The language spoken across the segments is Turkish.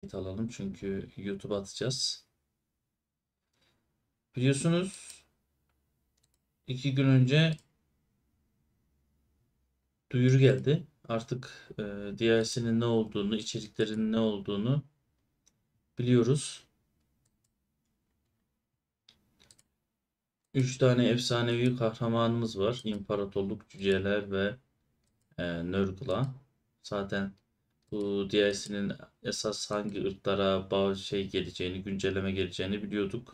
kayıt alalım çünkü YouTube atacağız. Biliyorsunuz 2 gün önce duyuru geldi. Artık DLC'nin ne olduğunu, içeriklerinin ne olduğunu biliyoruz. 3 tane efsanevi kahramanımız var. İmparatorluk, Cüceler ve Nurgla. Zaten bu DLC'nin esas hangi ırklara geleceğini, güncelleme geleceğini biliyorduk.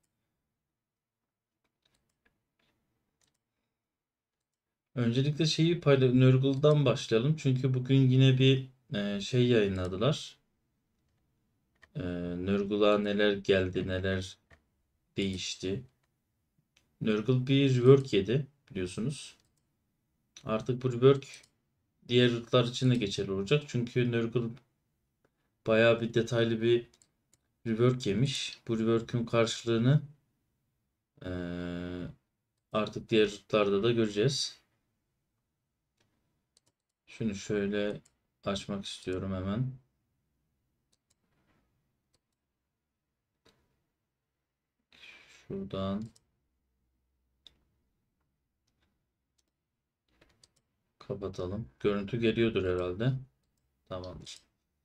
Öncelikle Nurgle'dan başlayalım. Çünkü bugün yine bir yayınladılar. Nurgle'a neler geldi, neler değişti. Nurgle bir rework yedi biliyorsunuz. Artık bu rework diğer ırklar için de geçerli olacak. Çünkü Nurgle bayağı bir detaylı bir rework yemiş. Bu rework'ün karşılığını artık diğer ırklarda da göreceğiz. Şunu şöyle açmak istiyorum hemen. Şuradan kapatalım. Görüntü geliyordur herhalde. Tamamdır.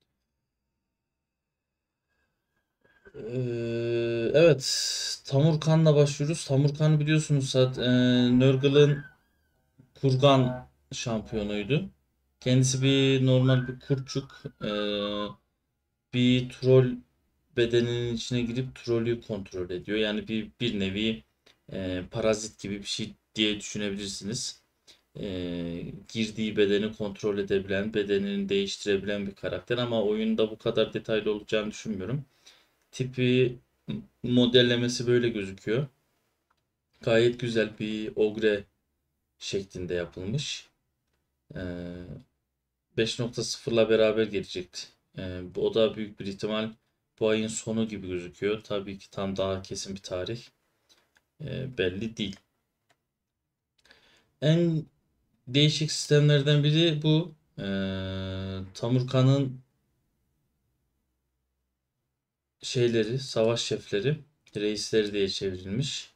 Evet. Tamurkan'la başlıyoruz. Tamurkan'ı biliyorsunuz zaten Nurgle'ın kurgan şampiyonuydu. Kendisi bir normal bir kurtçuk. Bir troll bedeninin içine girip trollü kontrol ediyor. Yani bir nevi parazit gibi bir şey diye düşünebilirsiniz. Girdiği bedeni kontrol edebilen, bedenini değiştirebilen bir karakter ama oyunda bu kadar detaylı olacağını düşünmüyorum. Tipi modellemesi böyle gözüküyor. Gayet güzel bir ogre şeklinde yapılmış. Ee, 5.0'la beraber gelecekti. O da büyük bir ihtimal bu ayın sonu gibi gözüküyor. Tabii ki tam daha kesin bir tarih belli değil. En değişik sistemlerden biri bu. Tamurkan'ın savaş şefleri, reisleri diye çevrilmiş.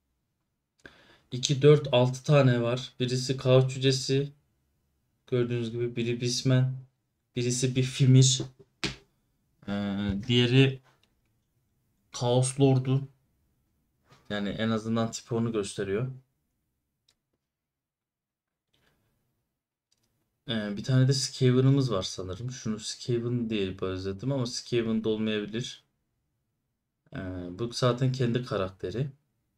2, 4, 6 tane var. Birisi Kaos Cücesi. Gördüğünüz gibi biri Bismen. Birisi bir Fimir. Diğeri Kaos Lord'u. Yani en azından tipi onu gösteriyor. Bir tane de Skaven'ımız var sanırım. Şunu Skaven diye özledim ama Skaven de olmayabilir. Bu zaten kendi karakteri.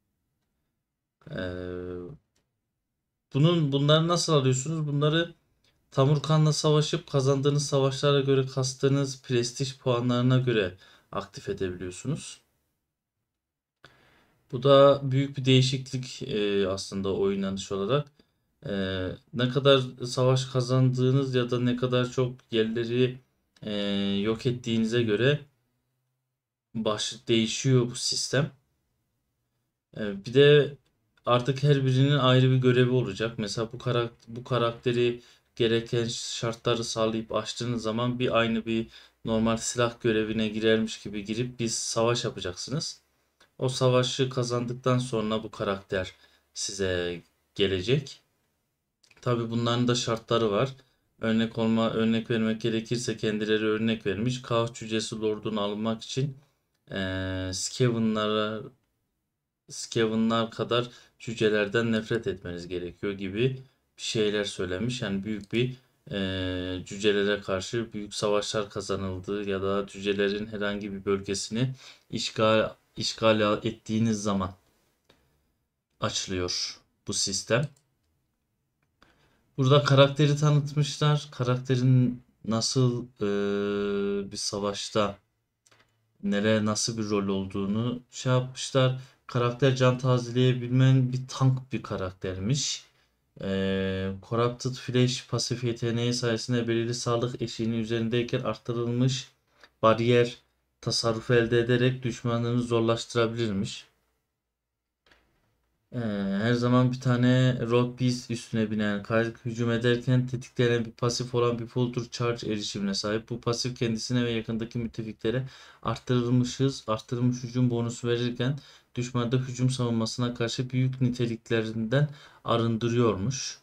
Ee, bunları nasıl alıyorsunuz? Bunları Tamurkan'la savaşıp kazandığınız savaşlara göre kastığınız prestij puanlarına göre aktif edebiliyorsunuz. Bu da büyük bir değişiklik aslında oynanış olarak. Ne kadar savaş kazandığınız ya da ne kadar çok yerleri e, yok ettiğinize göre değişiyor bu sistem. Bir de artık her birinin ayrı bir görevi olacak. Mesela bu karakteri gereken şartları sağlayıp açtığınız zaman aynı bir normal silah görevine girermiş gibi girip bir savaş yapacaksınız. O savaşı kazandıktan sonra bu karakter size gelecek. Tabii bunların da şartları var. Örnek vermek gerekirse kendileri örnek vermiş. Kaos Cücesi Lord'unu almak için Skaven'lara Skaven'lar kadar cücelerden nefret etmeniz gerekiyor gibi bir şeyler söylemiş. Yani büyük bir cücelere karşı büyük savaşlar kazanıldığı ya da cücelerin herhangi bir bölgesini işgal ettiğiniz zaman açılıyor bu sistem. Burada karakteri tanıtmışlar. Karakterin nasıl bir savaşta nasıl bir rol olduğunu yapmışlar. Karakter can tazeleyebilmen bir tank bir karaktermiş. Corrupted Flash pasif yeteneği sayesinde belirli sağlık eşiğinin üzerindeyken arttırılmış bariyer tasarrufu elde ederek düşmanlarını zorlaştırabilirmiş. Her zaman bir tane road piece üstüne binen kayık hücum ederken tetiklenen bir pasif olan bir full charge erişimine sahip. Bu pasif kendisine ve yakındaki müttefiklere arttırılmış hız, arttırılmış hücum bonusu verirken düşmanda hücum savunmasına karşı büyük niteliklerinden arındırıyormuş.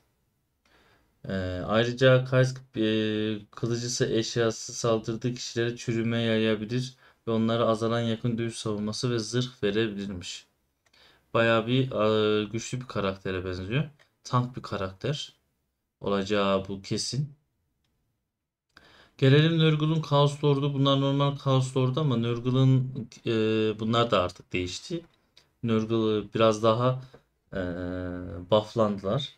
Ayrıca Kaysk kılıcısı eşyası saldırdığı kişilere çürüme yayabilir ve onlara azalan yakın dövüş savunması ve zırh verebilirmiş. Bayağı bir güçlü bir karaktere benziyor. Tank bir karakter olacağı bu kesin. Gelelim Nurgle'un Chaos Lord'u. Bunlar normal Chaos Lord'u ama Nurgle'ın bunlar da artık değişti. Nurgle biraz daha e, bufflandılar.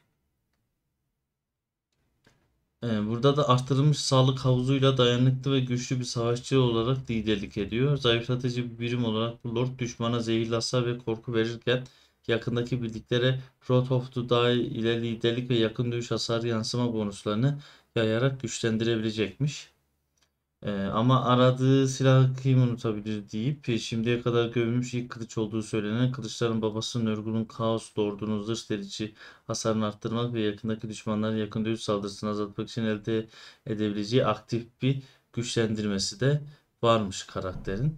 Burada da arttırılmış sağlık havuzuyla dayanıklı ve güçlü bir savaşçı olarak liderlik ediyor. Zayıflatıcı bir birim olarak bu Lord düşmana zehirli hasar ve korku verirken yakındaki birliklere Rod of the Die ile liderlik ve yakın dövüş hasar yansıma bonuslarını yayarak güçlendirebilecekmiş. Ama aradığı silahı kim unutabilir deyip şimdiye kadar gömülmüş ilk kılıç olduğu söylenen kılıçların babası Nurgle'un Kaos Lord'unun zırh delici hasarını arttırmak ve yakındaki düşmanların yakın dövüş saldırısını azaltmak için elde edebileceği aktif bir güçlendirmesi de varmış karakterin.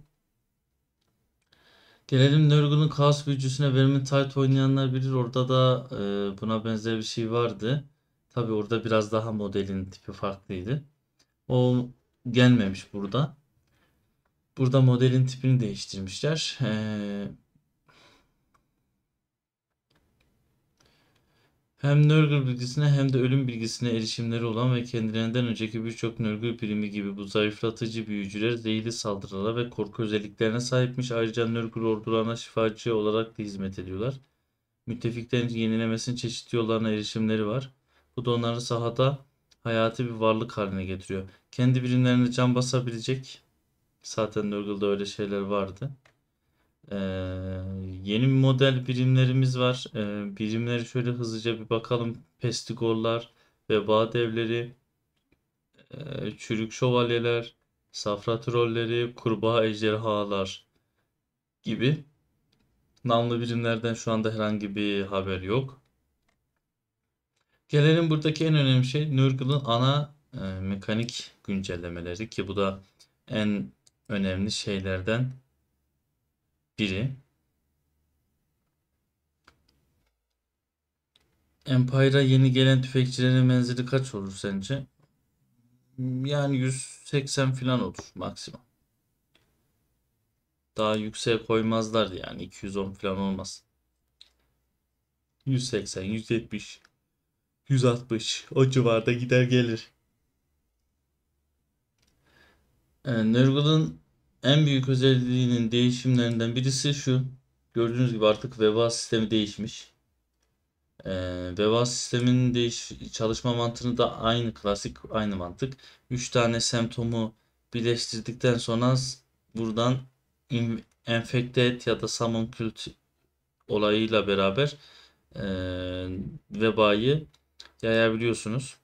Gelelim Nurgle'un Kaos büyücüsüne Vermintide oynayanlar bilir. Orada da buna benzer bir şey vardı. Tabi orada biraz daha modelin tipi farklıydı. O gelmemiş burada. Burada modelin tipini değiştirmişler. Hem Nurgle bilgisine hem de ölüm bilgisine erişimleri olan ve kendilerinden önceki birçok Nurgle birimi gibi bu zayıflatıcı büyücüler zehirli saldırılara ve korku özelliklerine sahipmiş. Ayrıca Nurgle ordularına şifacı olarak da hizmet ediyorlar. Müttefiklerin yenilemesinin çeşitli yollarına erişimleri var. Bu da onları sahada hayati bir varlık haline getiriyor. Kendi birimlerine can basabilecek. Zaten Nurgle'da öyle şeyler vardı. Ee, Yeni model birimlerimiz var. Birimleri şöyle hızlıca bir bakalım. Pestigorlar, veba devleri, çürük şövalyeler, safra trolleri, kurbağa ejderhalar gibi. Namlı birimlerden şu anda herhangi bir haber yok. Gelelim buradaki en önemli şey Nurgle'ın ana mekanik güncellemeleri ki bu da en önemli şeylerden biri. Empire'a yeni gelen tüfekçilerin menzili kaç olur sence? Yani 180 falan olur maksimum. Daha yükseğe koymazlardı yani 210 falan olmaz. 180, 170, 160 o civarda gider gelir. Nurgle'ın en büyük özelliğinin değişimlerinden birisi şu. Gördüğünüz gibi artık veba sistemi değişmiş. Veba sisteminin çalışma mantığını da aynı klasik aynı mantık. 3 tane semptomu birleştirdikten sonra buradan enfekte et ya da summon cult olayıyla beraber vebayı yayabiliyorsunuz.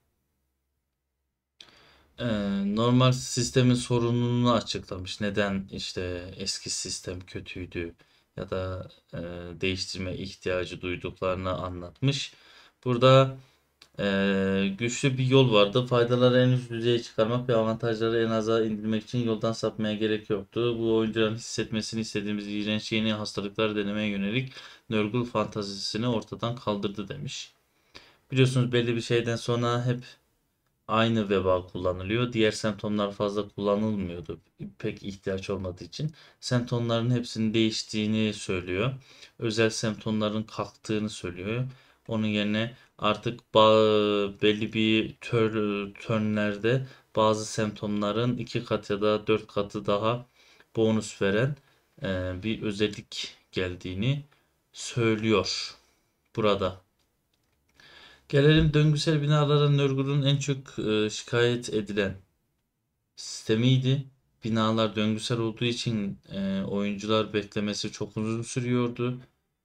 Normal sistemin sorununu açıklamış. Neden işte eski sistem kötüydü ya da değiştirme ihtiyacı duyduklarını anlatmış. Burada güçlü bir yol vardı. Faydaları en üst düzeye çıkarmak ve avantajları en aza indirmek için yoldan sapmaya gerek yoktu. Bu oyuncuların hissetmesini istediğimiz iğrenç yeni hastalıklar denemeye yönelik Nurgle fantazisini ortadan kaldırdı demiş. Biliyorsunuz belli bir şeyden sonra hep aynı veba kullanılıyor. Diğer semptomlar fazla kullanılmıyordu. Pek ihtiyaç olmadığı için. Semptomların hepsinin değiştiğini söylüyor. Özel semptomların kalktığını söylüyor. Onun yerine artık belli bir turnlerde bazı semptomların 2 kat ya da 4 katı daha bonus veren bir özellik geldiğini söylüyor burada. Gelelim döngüsel binalara Nurgle'un en çok şikayet edilen sistemiydi. Binalar döngüsel olduğu için oyuncular beklemesi çok uzun sürüyordu.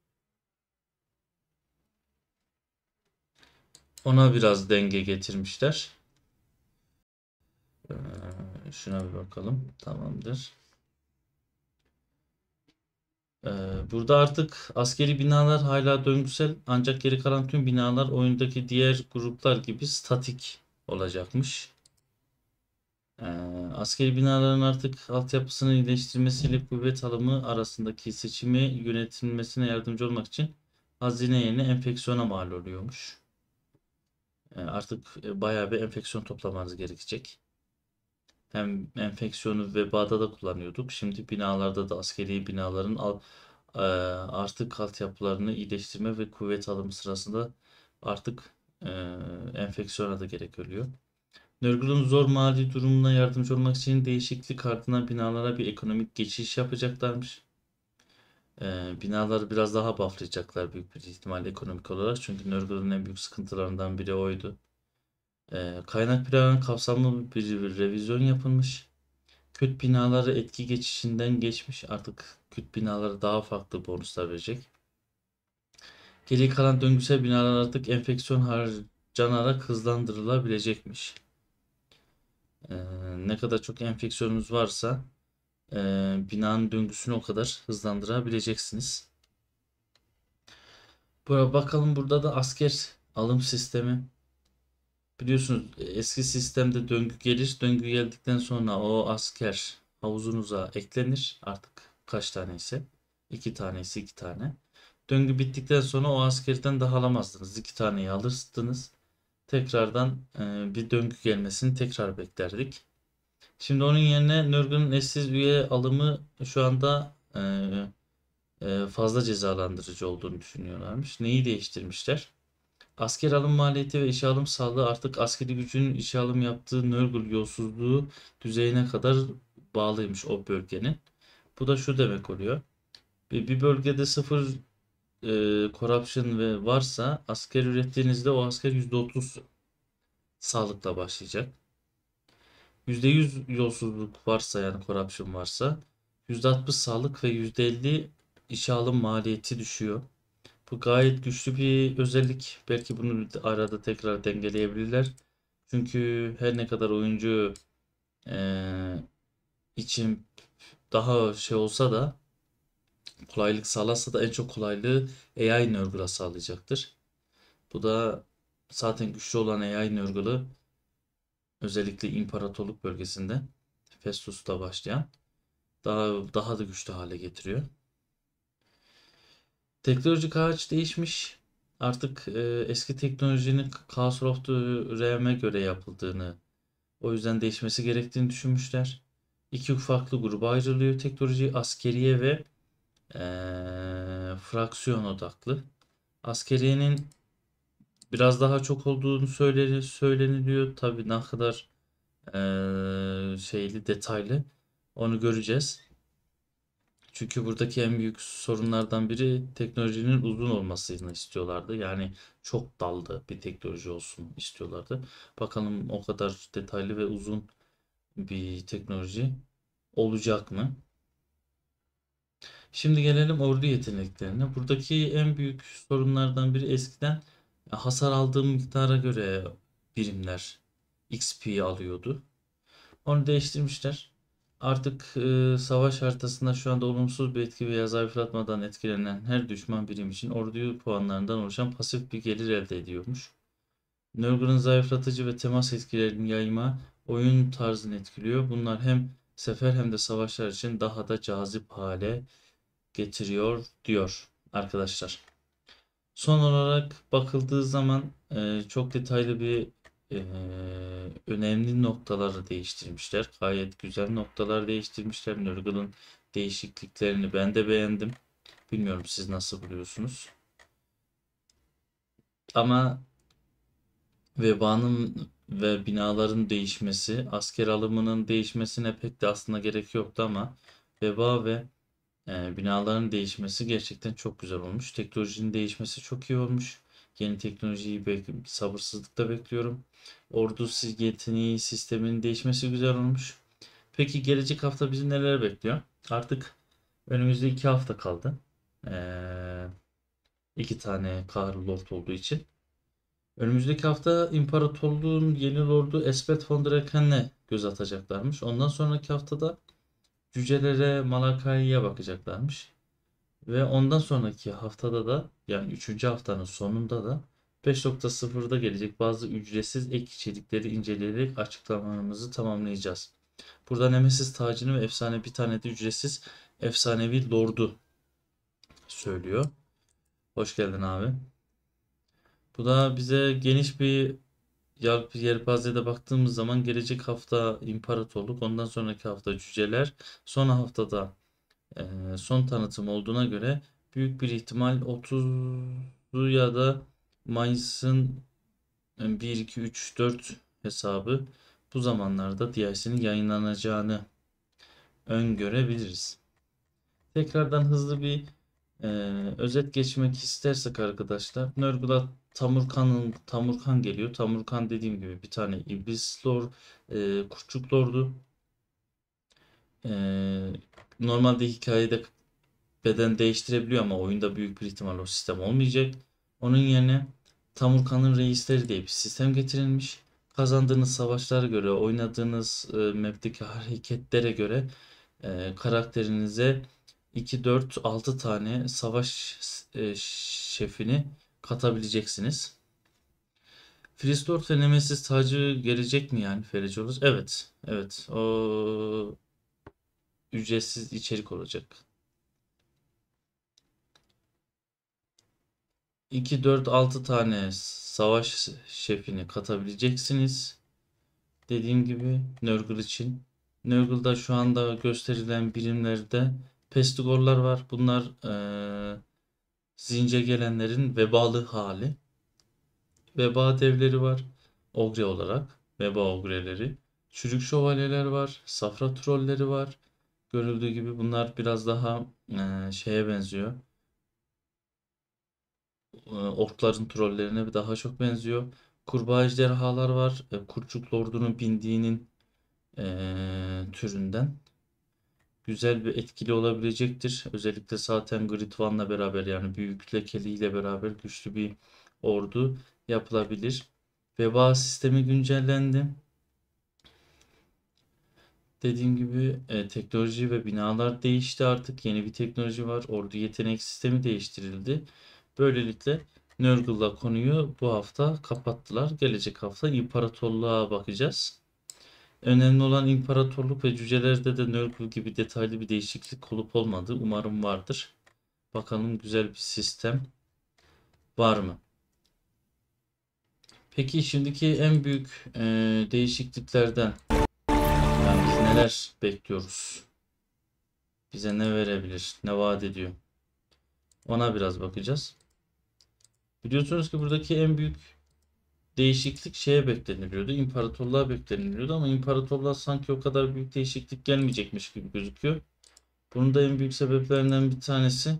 Ona biraz denge getirmişler. Şuna bir bakalım. Tamamdır. Ee, Burada artık askeri binalar hala döngüsel ancak geri kalan tüm binalar oyundaki diğer gruplar gibi statik olacakmış. Ee, Askeri binaların artık altyapısını iyileştirmesiyle kuvvet alımı arasındaki seçimi yönetilmesine yardımcı olmak için hazine yerine enfeksiyona mal oluyormuş. Artık bayağı bir enfeksiyon toplamanız gerekecek. Hem enfeksiyonu vebada da kullanıyorduk. Şimdi binalarda da askeri binaların artık altyapılarını iyileştirme ve kuvvet alımı sırasında artık e, enfeksiyona da gerek oluyor. Nörgül'ün zor mali durumuna yardımcı olmak için değişiklik ardından binalara bir ekonomik geçiş yapacaklarmış. Binaları biraz daha bufflayacaklar büyük bir ihtimal ekonomik olarak. Çünkü Nörgül'ün en büyük sıkıntılarından biri oydu. Kaynak planının kapsamlı bir revizyon yapılmış. Küt binaları etki geçişinden geçmiş. Artık küt binaları daha farklı bonuslar verecek. Geri kalan döngüsel binalar artık enfeksiyon harcanarak hızlandırılabilecekmiş. Ee, Ne kadar çok enfeksiyonunuz varsa binanın döngüsünü o kadar hızlandırabileceksiniz. Bakalım burada da asker alım sistemi. Biliyorsunuz eski sistemde döngü gelir. Döngü geldikten sonra o asker havuzunuza eklenir. Artık kaç tane ise. İki tane ise iki tane. Döngü bittikten sonra o askerden daha alamazdınız. İki taneyi alırsınız. Tekrardan bir döngü gelmesini tekrar beklerdik. Şimdi onun yerine Nurgul'un eşsiz üye alımı şu anda fazla cezalandırıcı olduğunu düşünüyorlarmış. Neyi değiştirmişler? Asker alım maliyeti ve işe alım sağlığı artık askeri gücün işe alım yaptığı Nurgul yolsuzluğu düzeyine kadar bağlıymış o bölgenin. Bu da şu demek oluyor. Bir bölgede sıfır corruption ve varsa asker ürettiğinizde o asker %30 sağlıkla başlayacak. %100 yolsuzluk varsa yani corruption varsa %60 sağlık ve %50 işe alım maliyeti düşüyor. Bu gayet güçlü bir özellik. Belki bunu arada tekrar dengeleyebilirler. Çünkü her ne kadar oyuncu eee, için daha şey olsa da kolaylık sağlarsa da en çok kolaylığı AI Nurgle'a sağlayacaktır. Bu da zaten güçlü olan AI Nurgle'ı özellikle İmparatorluk bölgesinde Festus'ta başlayan daha da güçlü hale getiriyor. Teknolojik ağaç değişmiş. Artık eski teknolojinin Chaos of the Realm'e göre yapıldığını, o yüzden değişmesi gerektiğini düşünmüşler. İki farklı gruba ayrılıyor teknoloji, askeriye ve fraksiyon odaklı. Askeriyenin biraz daha çok olduğunu söyleniliyor. Tabii ne kadar şeyli, detaylı onu göreceğiz. Çünkü buradaki en büyük sorunlardan biri teknolojinin uzun olmasını istiyorlardı. Yani çok dallı bir teknoloji olsun istiyorlardı. Bakalım o kadar detaylı ve uzun bir teknoloji olacak mı? Şimdi gelelim ordu yeteneklerine. Buradaki en büyük sorunlardan biri eskiden hasar aldığım miktara göre birimler XP alıyordu. Onu değiştirmişler. Artık savaş haritasında şu anda olumsuz bir etki veya zayıflatmadan etkilenen her düşman birim için ordu puanlarından oluşan pasif bir gelir elde ediyormuş. Nurgle'ın zayıflatıcı ve temas etkilerini yayma oyun tarzını etkiliyor. Bunlar hem sefer hem de savaşlar için daha da cazip hale getiriyor diyor arkadaşlar. Son olarak bakıldığı zaman çok detaylı bir e, önemli noktaları değiştirmişler. Gayet güzel noktalar değiştirmişler. Nurgle'ın değişikliklerini ben de beğendim. Bilmiyorum siz nasıl buluyorsunuz. Ama vebanın ve binaların değişmesi, asker alımının değişmesine pek de aslında gerek yoktu ama veba ve binaların değişmesi gerçekten çok güzel olmuş. Teknolojinin değişmesi çok iyi olmuş. Yeni teknolojiyi sabırsızlıkla bekliyorum. Ordu yeteneği sisteminin değişmesi güzel olmuş. Peki gelecek hafta bizi neler bekliyor? Artık önümüzde 2 hafta kaldı. Ee, 2 tane Kahraman Lord olduğu için. Önümüzdeki hafta İmparatorluğun yeni lordu Esbeth von Draken'le göz atacaklarmış. Ondan sonraki haftada cücelere, Malakai'ye bakacaklarmış. Ve ondan sonraki haftada da, yani üçüncü haftanın sonunda da 5.0'da gelecek bazı ücretsiz ek içerikleri inceleyerek açıklamamızı tamamlayacağız. Burada Nemesis tacını ve efsane bir tane de ücretsiz efsanevi lordu söylüyor. Hoş geldin abi. Bu da bize geniş bir yelpazede baktığımız zaman gelecek hafta imparatorluk, ondan sonraki hafta cüceler, son haftada son tanıtım olduğuna göre büyük bir ihtimal 30'u ya da Mayıs'ın 1, 2, 3, 4 hesabı bu zamanlarda DLC'nin yayınlanacağını öngörebiliriz. Tekrardan hızlı bir e, özet geçmek istersek arkadaşlar, Nurgle'a Tamurkan geliyor. Tamurkan dediğim gibi bir tane iblis lord, kurtçuk lordu. E, Normalde hikayede beden değiştirebiliyor ama oyunda büyük bir ihtimal o sistem olmayacak. Onun yerine Tamurkan'ın reisleri diye bir sistem getirilmiş. Kazandığınız savaşlara göre, oynadığınız map'teki hareketlere göre karakterinize 2, 4, 6 tane savaş şefini katabileceksiniz. Freelord ve Nemesis tacı gelecek mi yani Ferici olur? Evet. Evet. O ücretsiz içerik olacak. 2, 4, 6 tane savaş şefini katabileceksiniz. Dediğim gibi Nurgle için. Nurgle'da şu anda gösterilen birimlerde Pestigorlar var. Bunlar Zince gelenlerin vebalı hali. Veba devleri var. Ogre olarak. Veba ogreleri. Çürük şövalyeler var. Safra trolleri var. Görüldüğü gibi bunlar biraz daha şeye benziyor. Orkların trollerine daha çok benziyor. Kurbağa ejderhalar var. Kurtçuk Lordu'nun bindiğinin türünden. Güzel bir etkili olabilecektir. Özellikle zaten Grid One'la beraber, yani büyük lekeliyle beraber güçlü bir ordu yapılabilir. Veba sistemi güncellendi. Dediğim gibi teknoloji ve binalar değişti artık. Yeni bir teknoloji var. Ordu yetenek sistemi değiştirildi. Böylelikle Nurgle'la konuyu bu hafta kapattılar. Gelecek hafta imparatorluğa bakacağız. Önemli olan imparatorluk ve cücelerde de Nurgle gibi detaylı bir değişiklik olup olmadığı umarım vardır. Bakalım güzel bir sistem var mı? Peki şimdiki en büyük değişikliklerden yani biz neler bekliyoruz? Bize ne verebilir? Ne vaat ediyor? Ona biraz bakacağız. Biliyorsunuz ki buradaki en büyük değişiklik şeye bekleniliyordu. İmparatorluğa bekleniliyordu ama imparatorluğa sanki o kadar büyük değişiklik gelmeyecekmiş gibi gözüküyor. Bunun da en büyük sebeplerinden bir tanesi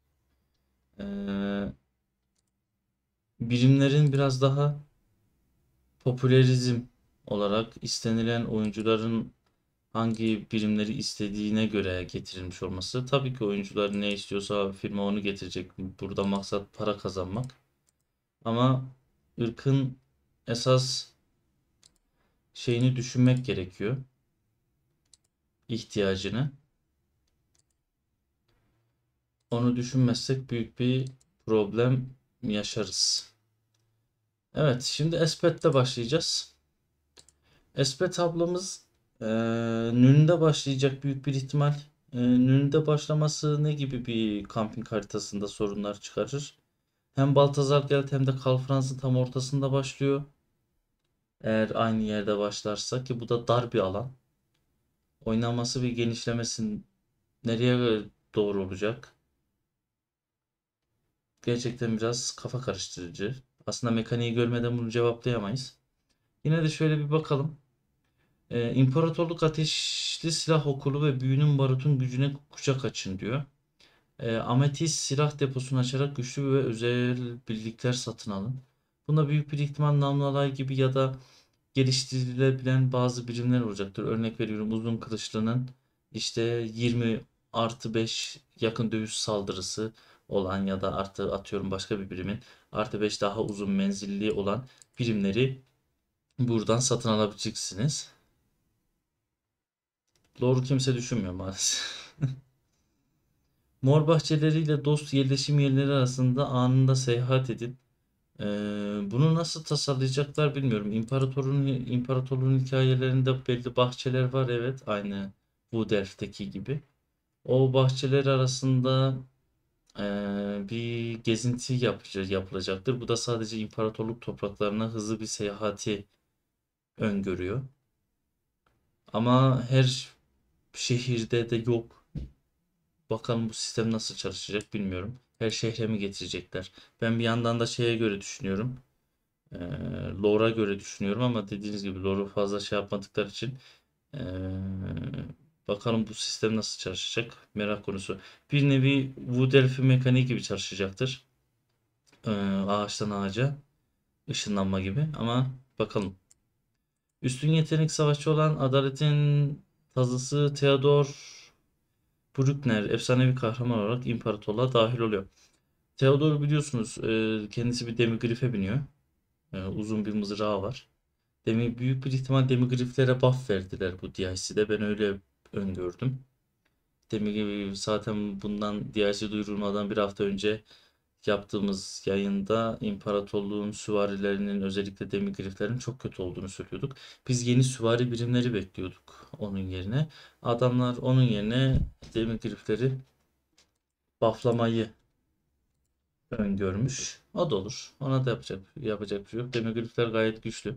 birimlerin biraz daha popülerizm olarak istenilen oyuncuların hangi birimleri istediğine göre getirilmiş olması. Tabii ki oyuncular ne istiyorsa firma onu getirecek. Burada maksat para kazanmak. Ama ırkın esas şeyini düşünmek gerekiyor. İhtiyacını. Onu düşünmezsek büyük bir problem yaşarız. Evet, şimdi Espet'te başlayacağız. Espet ablamız Nün'de başlayacak büyük bir ihtimal. Nün'de başlaması ne gibi bir kamping haritasında sorunlar çıkarır? Hem Baltazar hem de Kalfrans'ın tam ortasında başlıyor. Eğer aynı yerde başlarsa, ki bu da dar bir alan. Oynaması ve genişlemesi nereye doğru olacak? Gerçekten biraz kafa karıştırıcı. Aslında mekaniği görmeden bunu cevaplayamayız. Yine de şöyle bir bakalım. İmparatorluk Ateşli Silah Okulu ve Büyünün Barut'un gücüne kuşak açın diyor. Ametist silah deposunu açarak güçlü ve özel birlikler satın alın. Bunda büyük bir ihtimal namlu alay gibi ya da geliştirilebilen bazı birimler olacaktır. Örnek veriyorum, uzun kılıçlının işte 20+5 yakın dövüş saldırısı olan ya da artı atıyorum başka bir birimin +5 daha uzun menzilli olan birimleri buradan satın alabileceksiniz. Doğru kimse düşünmüyor maalesef. Mor bahçeleriyle dost yerleşim yerleri arasında anında seyahat edin. Bunu nasıl tasarlayacaklar bilmiyorum. İmparatorluğun hikayelerinde belli bahçeler var, evet, aynı Wood Elf'teki gibi. O bahçeler arasında bir gezinti yapılacaktır. Bu da sadece imparatorluk topraklarına hızlı bir seyahati öngörüyor. Ama her şehirde de yok. Bakalım bu sistem nasıl çalışacak bilmiyorum. Her şehre mi getirecekler? Ben bir yandan da şeye göre düşünüyorum. Ee, Lore'a göre düşünüyorum ama dediğiniz gibi lore'u fazla şey yapmadıkları için ee, bakalım bu sistem nasıl çalışacak, merak konusu. Bir nevi Wood Elf'i mekaniği gibi çalışacaktır. Ağaçtan ağaca ışınlanma gibi ama bakalım. Üstün yetenek savaşçı olan Adalet'in tazısı Theodor Bruckner efsanevi kahraman olarak imparatorluğa dahil oluyor. Theodor biliyorsunuz, kendisi bir demigrife biniyor. Uzun bir mızrağı var. Büyük bir ihtimal demigriflere buff verdiler bu DLC'de. Ben öyle öngördüm. Zaten bundan DLC duyurulmadan bir hafta önce yaptığımız yayında imparatorluğun süvarilerinin, özellikle demigriflerin çok kötü olduğunu söylüyorduk. Biz yeni süvari birimleri bekliyorduk onun yerine. Adamlar onun yerine demigrifleri bufflamayı öngörmüş. O da olur. Ona da yapacak bir şey yok. Demografler gayet güçlü.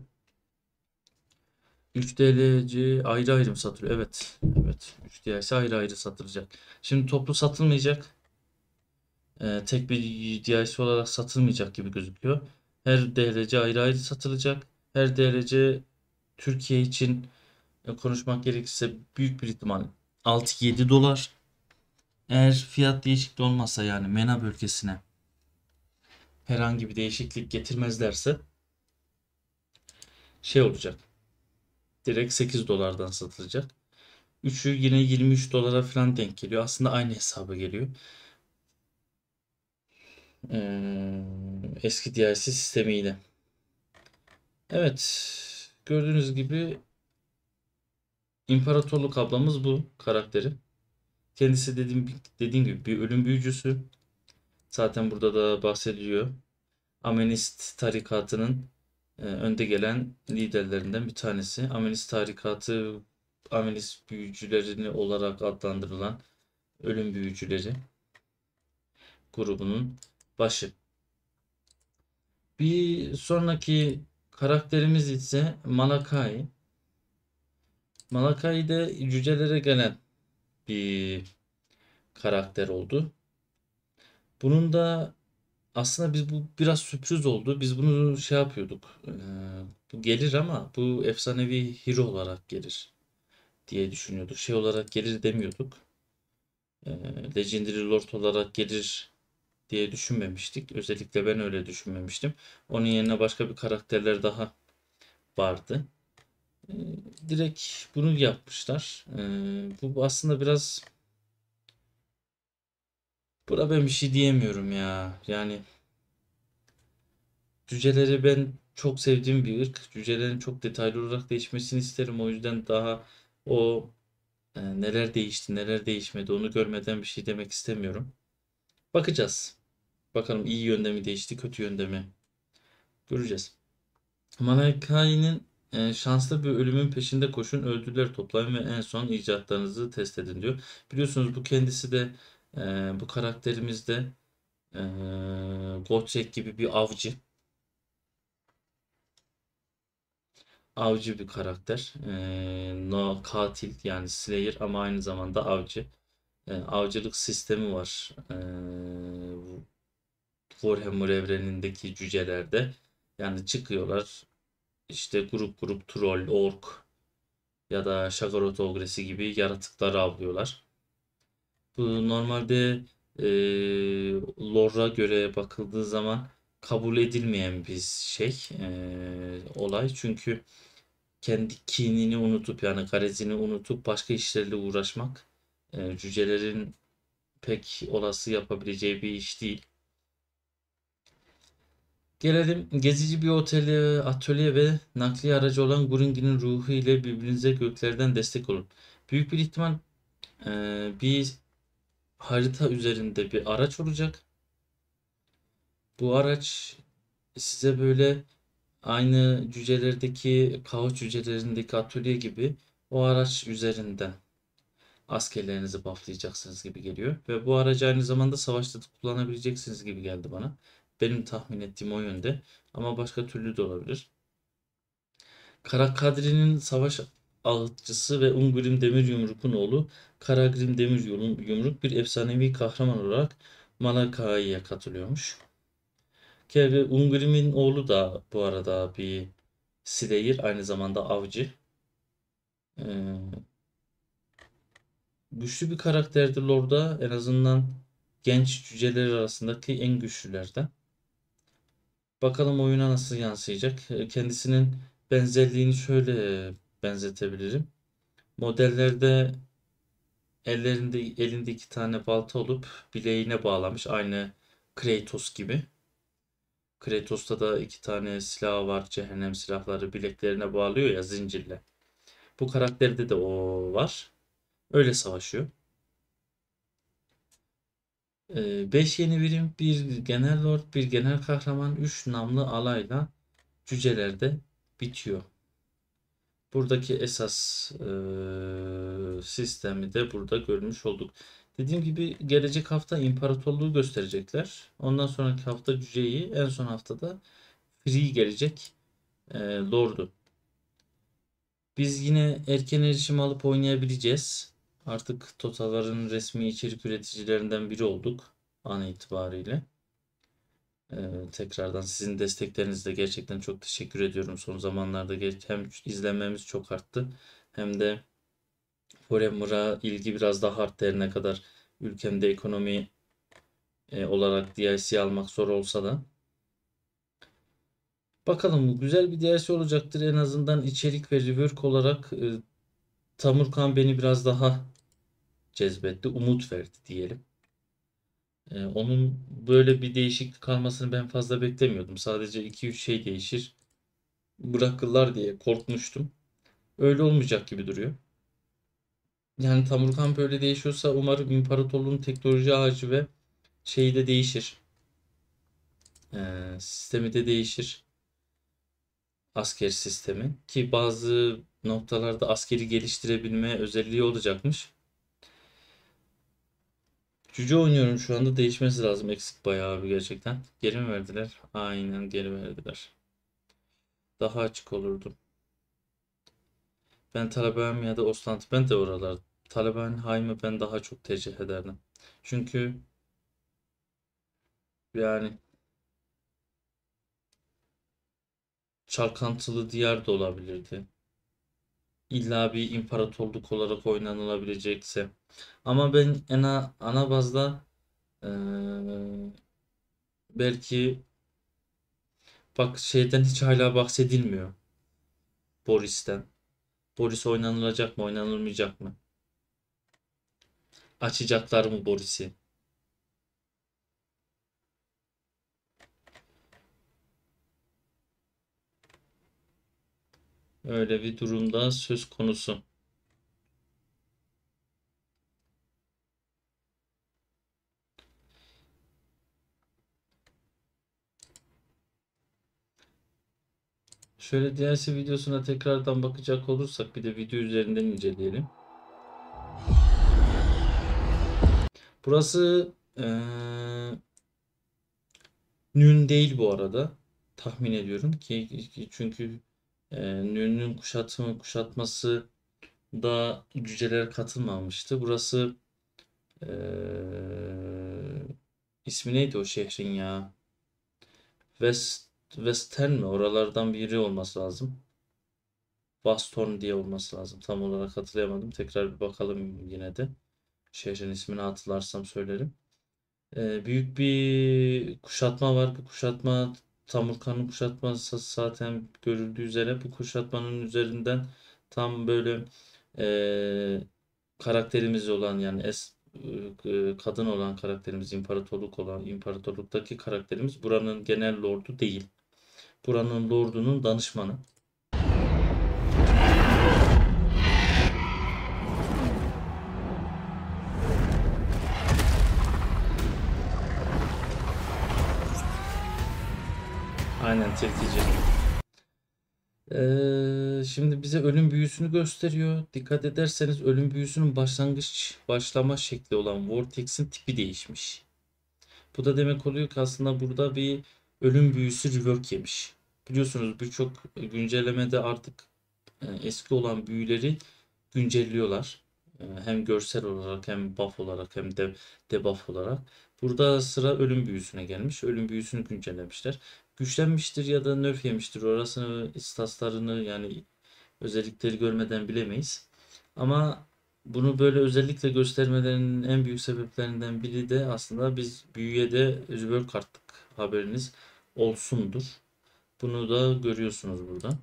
3 DLC ayrı ayrı mı satılıyor? Evet. Evet. 3 DLC ayrı ayrı satılacak. Şimdi toplu satılmayacak. Tek bir DLC olarak satılmayacak gibi gözüküyor. Her DLC ayrı ayrı satılacak. Her DLC Türkiye için konuşmak gerekirse büyük bir ihtimal 6-7 dolar. Eğer fiyat değişikliği olmazsa, yani MENA bölgesine herhangi bir değişiklik getirmezlerse şey olacak. Direkt 8 dolardan satılacak. Üçü yine 23 dolara falan denk geliyor. Aslında aynı hesaba geliyor. Eski DLC sistemiyle. Evet. Gördüğünüz gibi İmparatorluk ablamız bu karakteri. Kendisi dediğim gibi bir ölüm büyücüsü. Zaten burada da bahsediliyor. Amenist tarikatının önde gelen liderlerinden bir tanesi. Amenist tarikatı, Amenist büyücülerini olarak adlandırılan ölüm büyücüleri grubunun başı. Bir sonraki karakterimiz ise Malakai. Malakai de cücelere gelen bir karakter oldu. Bunun da aslında bu biraz sürpriz oldu. Biz bunu şey yapıyorduk. Bu gelir ama bu efsanevi hero olarak gelir diye düşünüyorduk. Şey olarak gelir demiyorduk. Legendary Lord olarak gelir diye düşünmemiştik. Özellikle ben öyle düşünmemiştim. Onun yerine başka bir karakterler daha vardı. Ee, Direkt bunu yapmışlar. Bu aslında biraz, buna ben bir şey diyemiyorum ya. Yani cüceleri ben çok sevdiğim bir ırk. Cücelerin çok detaylı olarak değişmesini isterim. O yüzden daha o neler değişti, neler değişmedi onu görmeden bir şey demek istemiyorum. Bakacağız. Bakalım iyi yönde mi değişti, kötü yönde mi? Göreceğiz. Malaikai'nin şanslı bir ölümün peşinde koşun, ödüller toplayın ve en son icatlarınızı test edin diyor. Biliyorsunuz bu kendisi de bu karakterimiz de e, Gothic gibi bir avcı. Avcı bir karakter. No katil, yani Slayer ama aynı zamanda avcı. Avcılık sistemi var. Warhammer evrenindeki cücelerde. Yani çıkıyorlar işte grup grup troll, ork ya da Shaggoth ogresi gibi yaratıkları avlıyorlar. Bu normalde lore'a göre bakıldığı zaman kabul edilmeyen bir olay. Çünkü kendi kinini unutup, yani garezini unutup başka işlerle uğraşmak cücelerin pek olası yapabileceği bir iş değil. Gelelim gezici bir otele, atölye ve nakliye aracı olan Gurungi'nin ruhu ile birbirinize göklerden destek olun. Büyük bir ihtimal bir harita üzerinde bir araç olacak. Bu araç size böyle aynı cücelerdeki, kaos cücelerindeki atölye gibi o araç üzerinden askerlerinizi bufflayacaksınız gibi geliyor. Ve bu aracı aynı zamanda savaşta da kullanabileceksiniz gibi geldi bana. Benim tahmin ettiğim o yönde. Ama başka türlü de olabilir. Karakadri'nin savaş ağıtçısı ve Ungrim Demiryumruk'un oğlu Karagrim Demiryumruk bir efsanevi kahraman olarak Malakai'ye katılıyormuş. Ki Ungrim'in oğlu da bu arada bir Slayer, aynı zamanda avcı. Ee, Güçlü bir karakterdir Lord'a. En azından genç cüceler arasındaki en güçlülerden. Bakalım oyuna nasıl yansıyacak. Kendisinin benzerliğini şöyle benzetebilirim. Modellerde elinde iki tane balta olup bileğine bağlamış. Aynı Kratos gibi. Kratos'ta da iki tane silah var. Cehennem silahları bileklerine bağlıyor ya zincirle. Bu karakterde de o var. Öyle savaşıyor. 5 yeni birim, bir genel lord, bir genel kahraman, 3 namlı alayla cücelerde bitiyor. Buradaki esas sistemi de burada görmüş olduk. Dediğim gibi gelecek hafta imparatorluğu gösterecekler. Ondan sonraki hafta cüceyi, en son haftada free gelecek lordu. Biz yine erken erişim alıp oynayabileceğiz. Artık Totalar'ın resmi içerik üreticilerinden biri olduk an itibariyle. Tekrardan sizin desteklerinizle gerçekten çok teşekkür ediyorum. Son zamanlarda hem izlenmemiz çok arttı hem de Forever'a ilgi biraz daha arttı. Her ne kadar ülkemde ekonomi olarak DLC almak zor olsa da. Bakalım, güzel bir DLC olacaktır. En azından içerik ve rework olarak Tamurkan beni biraz daha cezbetti. Umut verdi diyelim. Onun böyle bir değişiklik kalmasını ben fazla beklemiyordum. Sadece 2-3 şey değişir, bırakırlar diye korkmuştum. Öyle olmayacak gibi duruyor. Yani Tamurkan böyle değişiyorsa umarım imparatorluğun teknoloji ağacı ve şeyi de değişir. Sistemi de değişir. Asker sistemi. Ki bazı noktalarda askeri geliştirebilme özelliği olacakmış. Cüce oynuyorum şu anda, değişmesi lazım. Eksik bayağı bir gerçekten. Geri mi verdiler? Aynen, geri verdiler. Daha açık olurdu. Ben Taliban ya da Oslant, ben de oralar. Taliban Haim'i ben daha çok tercih ederdim. Çünkü yani çalkantılı diyar da olabilirdi. İlla bir imparatorluk olarak oynanılabilecekse. Ama ben ana bazda eee, belki, bak, şeyden hiç hala bahsedilmiyor. Boris'ten. Boris oynanılacak mı, oynanılmayacak mı? Açacaklar mı Boris'i? Öyle bir durumda söz konusu. Şöyle DLC videosuna tekrardan bakacak olursak bir de video üzerinden inceleyelim. Burası Nün değil bu arada. Tahmin ediyorum ki çünkü Nün'ün kuşatması da cüceler katılmamıştı. Burası eee ismi neydi o şehrin ya? Western mi? Oralardan biri olması lazım. Baston diye olması lazım. Tam olarak hatırlayamadım. Tekrar bir bakalım yine de. Şehrin ismini hatırlarsam söylerim. Büyük bir kuşatma var. Bu kuşatma, Tamurkan'ın kuşatması zaten görüldüğü üzere, bu kuşatmanın üzerinden tam böyle e, karakterimiz olan, yani kadın olan karakterimiz, imparatorluktaki karakterimiz buranın genel lordu değil. Buranın lordunun danışmanı. Aynen tilkici. Şimdi bize ölüm büyüsünü gösteriyor. Dikkat ederseniz ölüm büyüsünün başlama şekli olan Vortex'in tipi değişmiş. Bu da demek oluyor ki aslında burada bir ölüm büyüsü rework yemiş. Biliyorsunuz birçok güncellemede artık eski olan büyüleri güncelliyorlar. Hem görsel olarak hem buff olarak hem de debuff olarak. Burada sıra ölüm büyüsüne gelmiş. Ölüm büyüsünü güncellemişler. Güçlenmiştir ya da nerf yemiştir. Orasını, istaslarını yani özellikleri görmeden bilemeyiz. Ama bunu böyle özellikle göstermelerinin en büyük sebeplerinden biri de aslında biz büyüye de rework attık. Haberiniz olsundur. Bunu da görüyorsunuz burada.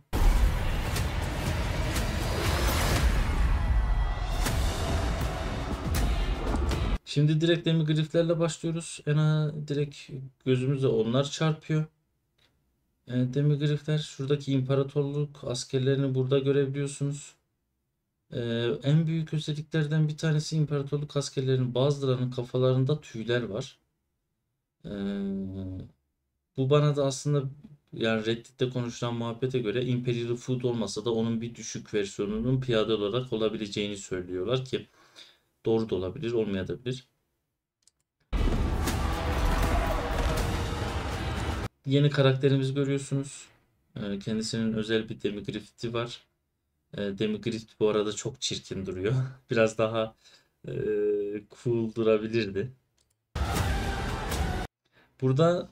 Şimdi direkt demigriflerle başlıyoruz. Direkt gözümüze onlar çarpıyor. Demigrifler şuradaki imparatorluk askerlerini burada görebiliyorsunuz. En büyük özelliklerden bir tanesi imparatorluk askerlerinin bazılarının kafalarında tüyler var. Ee, Bu bana da aslında yani Reddit'te konuşulan muhabbete göre Imperial Food olmasa da onun bir düşük versiyonunun piyade olarak olabileceğini söylüyorlar ki doğru da olabilir, olmayabilir. Yeni karakterimizi görüyorsunuz. Kendisinin özel bir demigrifti var. Demigrift bu arada çok çirkin duruyor. Biraz daha cool durabilirdi. Burada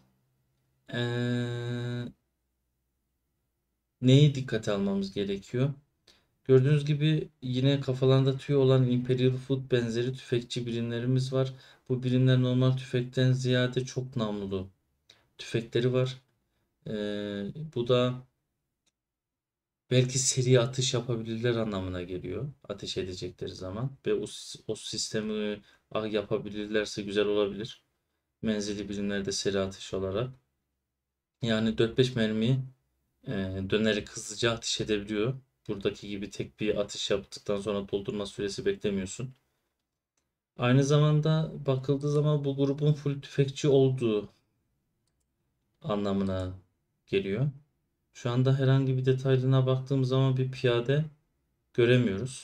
neyi dikkate almamız gerekiyor? Gördüğünüz gibi yine kafalarında tüy olan Imperial Foot benzeri tüfekçi birimlerimiz var. Bu birimler normal tüfekten ziyade çok namlulu tüfekleri var. Bu da belki seri atış yapabilirler anlamına geliyor. Ateş edecekleri zaman. Ve o sistemi yapabilirlerse güzel olabilir. Menzili birimlerde seri atış olarak. Yani 4-5 mermiyi dönerek hızlıca ateş edebiliyor. Buradaki gibi tek bir atış yaptıktan sonra doldurma süresi beklemiyorsun. Aynı zamanda bakıldığı zaman bu grubun full tüfekçi olduğu anlamına geliyor. Şu anda herhangi bir detaylına baktığım zaman bir piyade göremiyoruz.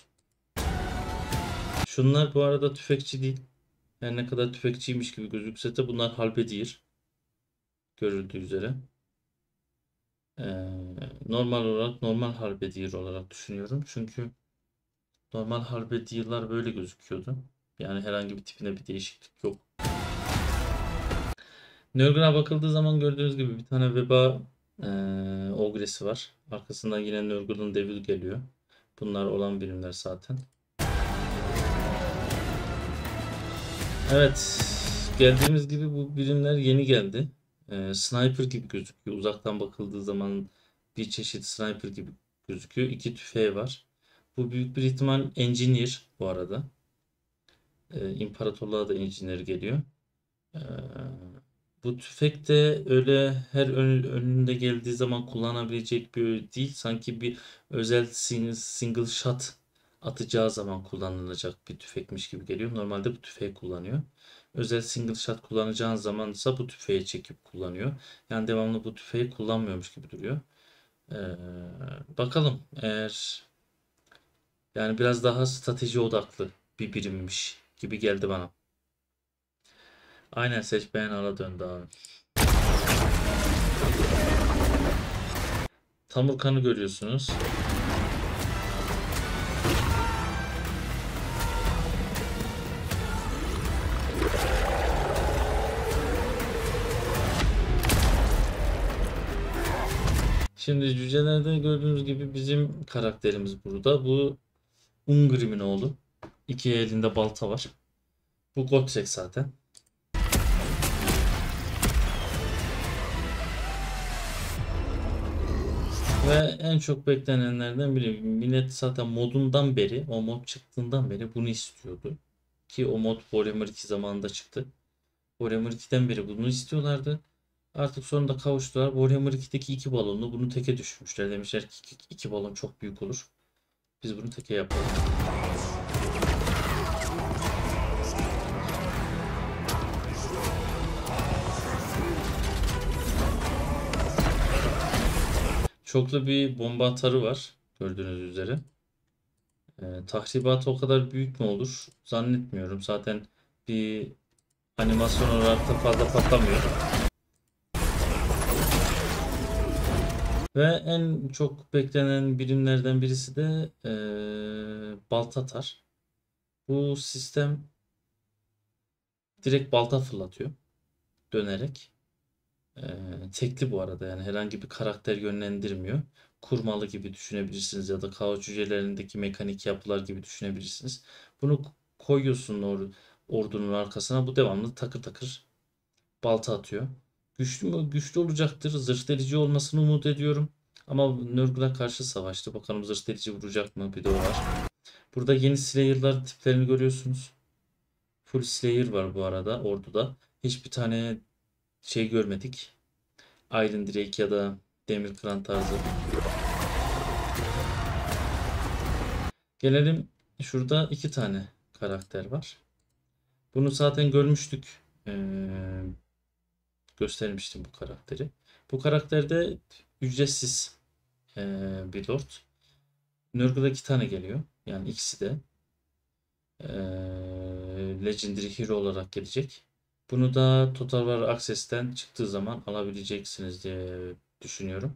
Şunlar bu arada tüfekçi değil. Her ne kadar tüfekçiymiş gibi gözükse de bunlar halbediir. Görüldüğü üzere. Normal olarak normal halbediir olarak düşünüyorum. Çünkü normal halbedirler böyle gözüküyordu. Yani herhangi bir tipine bir değişiklik yok. Nurgle'a bakıldığı zaman gördüğünüz gibi bir tane veba ogresi var. Arkasından yine Nurgle'ın Devil geliyor. Bunlar olan birimler zaten. Evet. Geldiğimiz gibi bu birimler yeni geldi. Sniper gibi gözüküyor. Uzaktan bakıldığı zaman bir çeşit sniper gibi gözüküyor. İki tüfeği var. Bu büyük bir ihtimal engineer bu arada. İmparatorluğa da engineer geliyor. Ee, Bu tüfek de öyle her önünde geldiği zaman kullanabilecek bir değil. Sanki bir özel single shot atacağı zaman kullanılacak bir tüfekmiş gibi geliyor. Normalde bu tüfeği kullanıyor. Özel single shot kullanacağın zamansa bu tüfeği çekip kullanıyor. Yani devamlı bu tüfeği kullanmıyormuş gibi duruyor. Ee, Bakalım eğer yani biraz daha strateji odaklı bir birimmiş gibi geldi bana. Aynen seç beğen ala döndü abi. Tamurkan'ı görüyorsunuz. Şimdi cücelerde gördüğünüz gibi bizim karakterimiz burada. Bu Ungrim'in oğlu. İki elinde balta var. Bu Gotrek zaten. Ve en çok beklenenlerden biri. Millet zaten modundan beri, o mod çıktığından beri bunu istiyordu. Ki o mod Warhammer 2 zamanında çıktı. Warhammer 2'den beri bunu istiyorlardı. Artık sonunda kavuştular. Warhammer 2'deki iki balonlu bunu teke düşmüşler. Demişler ki iki balon çok büyük olur. Biz bunu teke yapalım. çoklu bir bomba atarı var gördüğünüz üzere. Tahribatı o kadar büyük mü olur? Zannetmiyorum. Zaten bir animasyon olarak da fazla patlamıyor. Ve en çok beklenen birimlerden birisi de balta atar. Bu sistem direkt balta fırlatıyor dönerek. Tekli bu arada, yani herhangi bir karakter yönlendirmiyor. Kurmalı gibi düşünebilirsiniz ya da kaos cücelerindeki mekanik yapılar gibi düşünebilirsiniz. Bunu koyuyorsun ordunun arkasına, bu devamlı takır takır balta atıyor. Güçlü mü? Güçlü olacaktır. Zırh delici olmasını umut ediyorum. Ama Nurgle'a karşı savaştı. Bakalım zırh delici vuracak mı? Bir de o var. Burada yeni Slayer'lar tiplerini görüyorsunuz. Full Slayer var bu arada orduda. Hiçbir tane şey görmedik. Iron Drake ya da Demir Kıran tarzı. Gelelim, şurada iki tane karakter var. Bunu zaten görmüştük. Göstermiştim bu karakteri. Bu karakter de ücretsiz bir lord. Nurgle'a iki tane geliyor. Yani ikisi de Legendary Hero olarak gelecek. Bunu da Total War Access'ten çıktığı zaman alabileceksiniz diye düşünüyorum.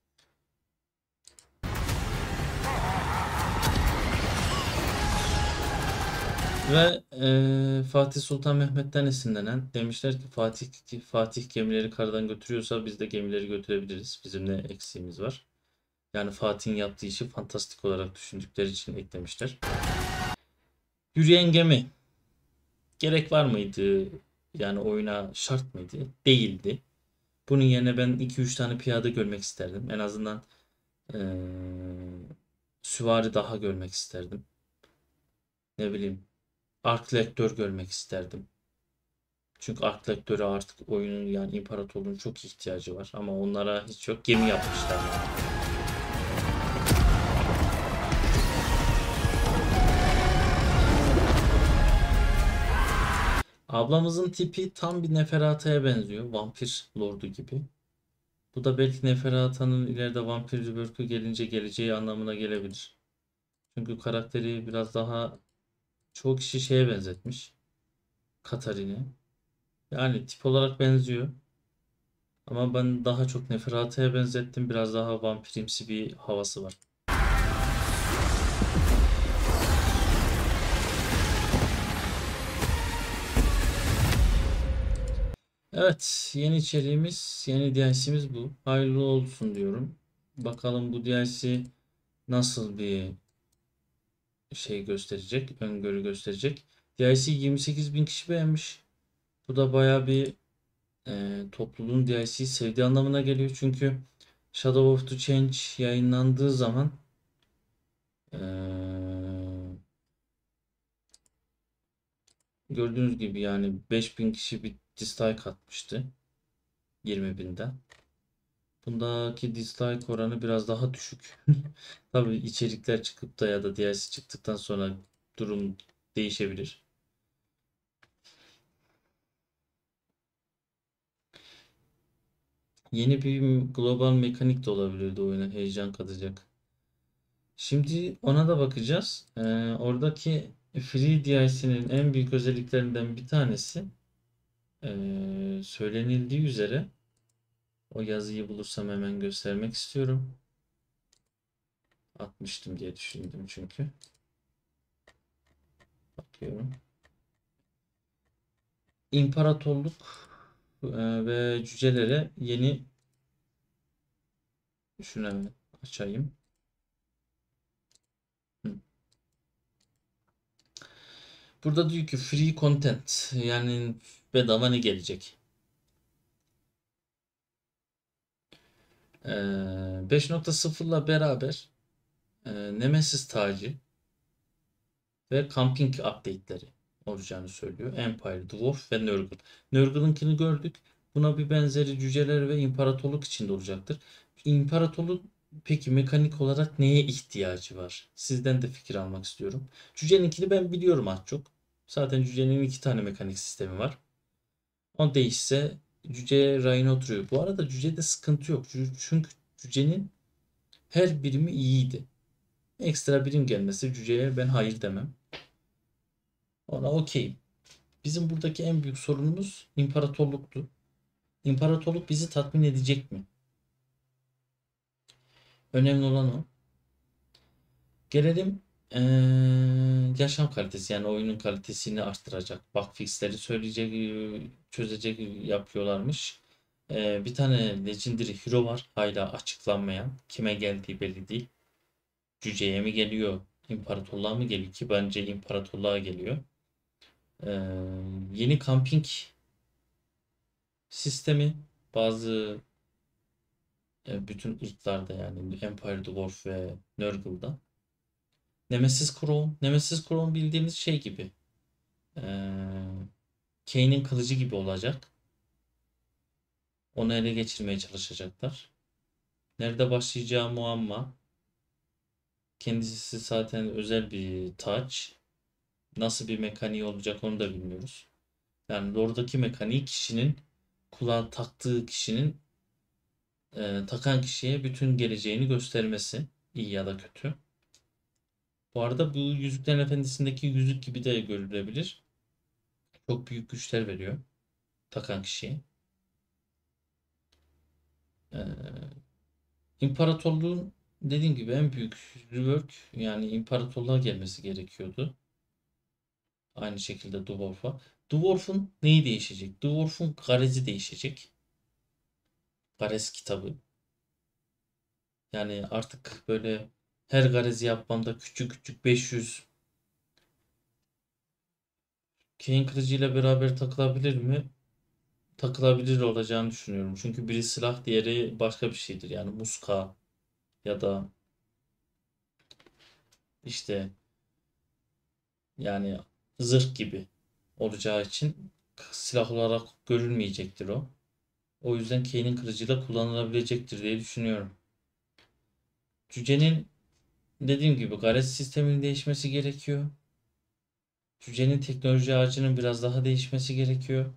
Ve Fatih Sultan Mehmet'ten esinlenen, demişler ki Fatih gemileri karadan götürüyorsa biz de gemileri götürebiliriz. Bizim ne eksiğimiz var? Yani Fatih'in yaptığı işi fantastik olarak düşündükleri için eklemişler. Yürüyen gemi gerek var mıydı? Yani oyuna şart mıydı? Değildi. Bunun yerine ben 2-3 tane piyade görmek isterdim. En azından eee, süvari daha görmek isterdim. Ne bileyim, ark lektör görmek isterdim. Çünkü ark lektöre artık oyunun, yani imparatorluğun çok ihtiyacı var. Ama onlara hiç yok. Gemi yapmışlar yani. Ablamızın tipi tam bir Neferata'ya benziyor. Vampir lordu gibi. Bu da belki Neferata'nın ileride vampir rebirth'ü gelince geleceği anlamına gelebilir. Çünkü karakteri biraz daha, çoğu kişi şeye benzetmiş. Katarin'e. Yani tip olarak benziyor. Ama ben daha çok Neferata'ya benzettim. Biraz daha vampirimsi bir havası var. Evet, yeni içeriğimiz, yeni DLC'miz bu. Hayırlı olsun diyorum. Bakalım bu DLC nasıl bir şey gösterecek, öngörü gösterecek. DLC 28 bin kişi beğenmiş. Bu da baya bir topluluğun DLC'yi sevdiği anlamına geliyor. Çünkü Shadow of the Change yayınlandığı zaman e, gördüğünüz gibi yani 5000 kişi bir dislike atmıştı 20 binden. Bundaki dislike oranı biraz daha düşük. Tabii içerikler çıkıp da ya da DLC çıktıktan sonra durum değişebilir. Yeni bir global mekanik de olabilirdi oyuna heyecan katacak. Şimdi ona da bakacağız. Oradaki Free DLC'nin en büyük özelliklerinden bir tanesi, söylenildiği üzere, o yazıyı bulursam hemen göstermek istiyorum. Atmıştım diye düşündüm çünkü. Bakıyorum. İmparatorluk ve cücelere yeni, şunu hemen açayım. Hı. Burada diyor ki free content, yani bedava ne gelecek? 5.0'la beraber Nemesis tacı ve camping update'leri olacağını söylüyor. Empire, Dwarf ve Nurgle. Nurgle'ınkini gördük. Buna bir benzeri cüceler ve imparatorluk içinde olacaktır. İmparatorluk peki mekanik olarak neye ihtiyacı var? Sizden de fikir almak istiyorum. Cüceninkini ben biliyorum az çok. Zaten cücenin iki tane mekanik sistemi var. O değişse cüce rayına oturuyor. Bu arada cücede sıkıntı yok. Çünkü cücenin Her birimi iyiydi. Ekstra birim gelmesi cüceye ben hayır demem. Ona okeyim. Bizim buradaki en büyük sorunumuz imparatorluktu. İmparatorluk bizi tatmin edecek mi? Önemli olan o. Gelelim yaşam kalitesi, yani oyunun kalitesini arttıracak. Bug fixleri söyleyecek, çözecek yapıyorlarmış. Bir tane Legendary Hero var hala açıklanmayan. Kime geldiği belli değil. Cüceye mi geliyor? İmparatorluğa mı geliyor? Ki bence imparatorluğa geliyor. Eee, Yeni camping sistemi bazı bütün ırklarda, yani Empire Dwarf ve Nurgle'da. Nemesis Crown. Nemesis Crown bildiğiniz şey gibi. Kane'in kılıcı gibi olacak. Onu ele geçirmeye çalışacaklar. Nerede başlayacağı muamma. Kendisi zaten özel bir taç. Nasıl bir mekaniği olacak onu da bilmiyoruz. Yani oradaki mekaniği kişinin kulağa taktığı kişinin takan kişiye bütün geleceğini göstermesi. İyi ya da kötü. Bu arada bu Yüzüklerin Efendisi'ndeki yüzük gibi de görülebilir. Çok büyük güçler veriyor takan kişiye. Ee, İmparatorluğun dediğim gibi en büyük rework, yani imparatorluğa gelmesi gerekiyordu. Aynı şekilde Dwarf'a. Dwarf'un neyi değişecek? Dwarf'un garezi değişecek. Garez kitabı. Yani artık böyle her garezi yapmamda küçük küçük 500 Kane kılıcı ile beraber takılabilir mi? Takılabilir olacağını düşünüyorum. Çünkü biri silah, diğeri başka bir şeydir. Yani muska ya da işte, yani zırh gibi olacağı için silah olarak görülmeyecektir o. O yüzden Kane'in kılıcıyla kullanılabilecektir diye düşünüyorum. Cücenin dediğim gibi Garez sisteminin değişmesi gerekiyor. Cücenin teknoloji ağacının biraz daha değişmesi gerekiyor.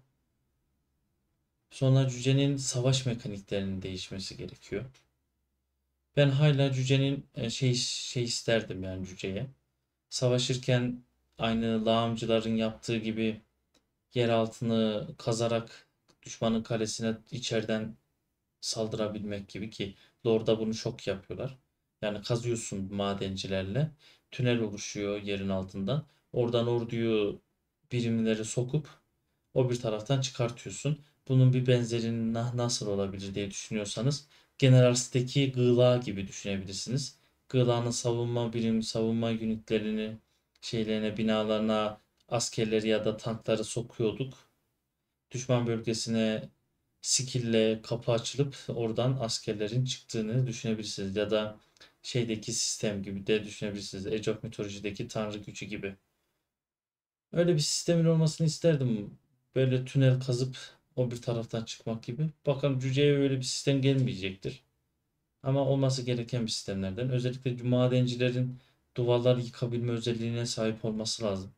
Sonra cücenin savaş mekaniklerinin değişmesi gerekiyor. Ben hala cücenin şey isterdim yani cüceye. Savaşırken aynı lağımcıların yaptığı gibi yer altını kazarak düşmanın kalesine içeriden saldırabilmek gibi, ki Lord'da bunu çok yapıyorlar. Yani kazıyorsun madencilerle. Tünel oluşuyor yerin altından. Oradan orduyu, birimleri sokup o bir taraftan çıkartıyorsun. Bunun bir benzerini nasıl olabilir diye düşünüyorsanız General Stack'i Gığla gibi düşünebilirsiniz. Gığla'nın savunma unitlerini şeylerine, binalarına askerleri ya da tankları sokuyorduk. Düşman bölgesine skill'le kapı açılıp oradan askerlerin çıktığını düşünebilirsiniz. Ya da şeydeki sistem gibi de düşünebilirsiniz. Age of Mythology'deki tanrı gücü gibi. Öyle bir sistemin olmasını isterdim. Böyle tünel kazıp o bir taraftan çıkmak gibi. Bakalım Cüce'ye öyle bir sistem gelmeyecektir. Ama olması gereken bir sistemlerden. Özellikle madencilerin duvarları yıkabilme özelliğine sahip olması lazım.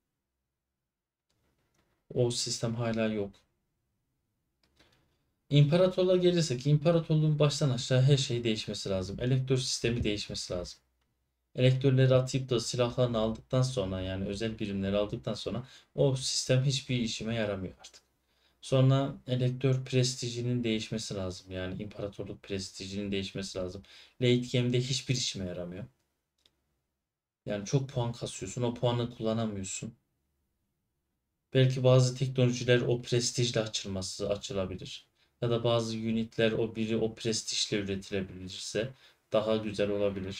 O sistem hala yok. İmparatorluğa gelirsek, imparatorluğun baştan aşağı her şey değişmesi lazım. Elektör sistemi değişmesi lazım. Elektörleri atayıp da silahlarını aldıktan sonra, yani özel birimleri aldıktan sonra o sistem hiçbir işime yaramıyor artık. Sonra elektör prestijinin değişmesi lazım. Yani imparatorluk prestijinin değişmesi lazım. Late game'de hiçbir işime yaramıyor. Yani çok puan kasıyorsun, o puanı kullanamıyorsun. Belki bazı teknolojiler o prestijle açılabilir. Ya da bazı unitler o prestijle üretilebilirse daha güzel olabilir.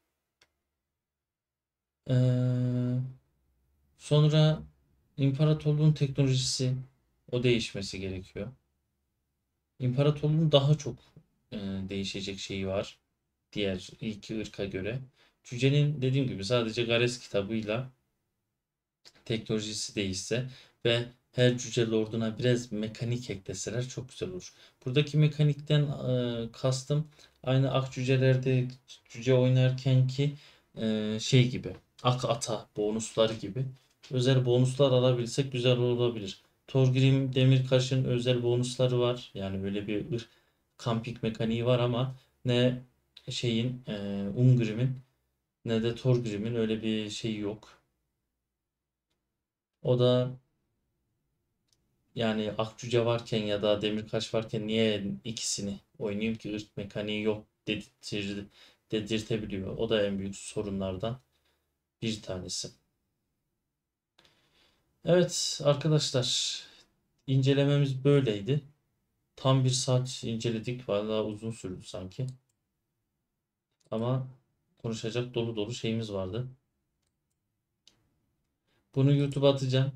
Ee, Sonra imparatorluğun teknolojisi, o değişmesi gerekiyor. İmparatorluğun daha çok değişecek şeyi var diğer iki ırka göre. Cücenin dediğim gibi sadece Gares kitabıyla teknolojisi değişse ve her cüce lorduna biraz mekanik ekleseler çok güzel olur. Buradaki mekanikten kastım aynı ak cücelerde cüce oynarken ki şey gibi, ak ata bonusları gibi özel bonuslar alabilsek güzel olabilir. Thorgrim Demirkaş'ın özel bonusları var. Yani böyle bir kampik mekaniği var ama ne şeyin Ungrim'in ne de Thorgrim'in öyle bir şeyi yok. O da yani Akçuca varken ya da Demirkaş varken niye ikisini oynayayım ki, ırk mekaniği yok dedirtebiliyor. O da en büyük sorunlardan bir tanesi. Evet arkadaşlar, incelememiz böyleydi. Tam bir saat inceledik. Vallahi uzun sürdü sanki. Ama konuşacak dolu dolu şeyimiz vardı. Bunu YouTube'a atacağım.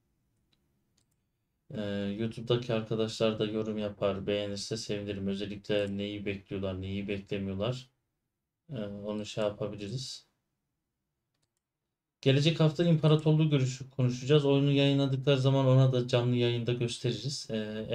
YouTube'daki arkadaşlar da yorum yapar, beğenirse sevinirim. Özellikle neyi bekliyorlar, neyi beklemiyorlar. Onu şey yapabiliriz. Gelecek hafta İmparatorluğu görüşü konuşacağız. Oyunu yayınladıkları zaman ona da canlı yayında gösteririz.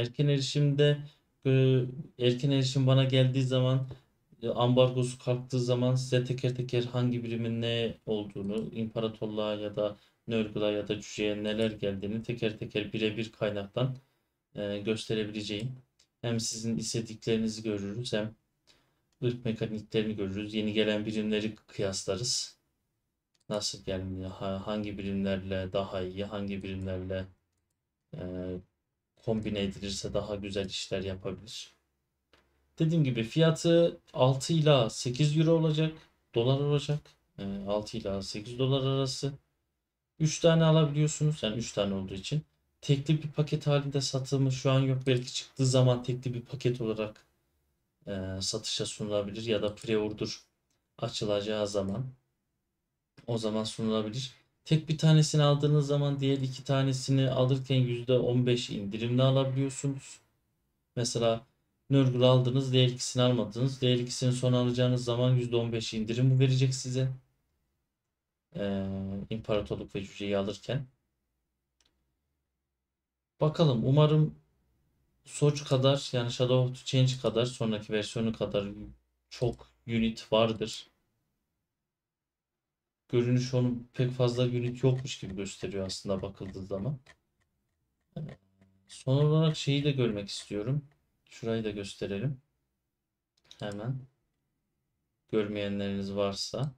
E, erken erişim bana geldiği zaman, ambargosu kalktığı zaman size teker teker hangi birimin ne olduğunu, İmparatorluğa ya da Nörgül'a ya da Cüce'ye neler geldiğini teker teker birebir kaynaktan gösterebileceğim. Hem sizin istediklerinizi görürüz, hem ırk mekaniklerini görürüz. Yeni gelen birimleri kıyaslarız. Nasıl gelmiyor? Hangi birimlerle daha iyi, hangi birimlerle e, kombine edilirse daha güzel işler yapabilir. Dediğim gibi fiyatı 6 ila 8 euro olacak. Dolar olacak. 6 ila 8 dolar arası. 3 tane alabiliyorsunuz. Yani 3 tane olduğu için. Tekli bir paket halinde satımı şu an yok. Belki çıktığı zaman tekli bir paket olarak satışa sunulabilir ya da pre-order açılacağı zaman o zaman sunulabilir. Tek bir tanesini aldığınız zaman diğer iki tanesini alırken %15 indirimle alabiliyorsunuz. Mesela Nurgle aldınız, diğer ikisini almadınız. Diğer ikisini son alacağınız zaman %15 indirim verecek size. İmparatorluk ve Cüce'yi alırken. Bakalım, umarım Soç kadar, yani Shadow of the Change kadar, sonraki versiyonu kadar çok unit vardır. Görünüş onun pek fazla unit yokmuş gibi gösteriyor aslında bakıldığı zaman. Son olarak şeyi de görmek istiyorum. Şurayı da gösterelim. Hemen. Görmeyenleriniz varsa.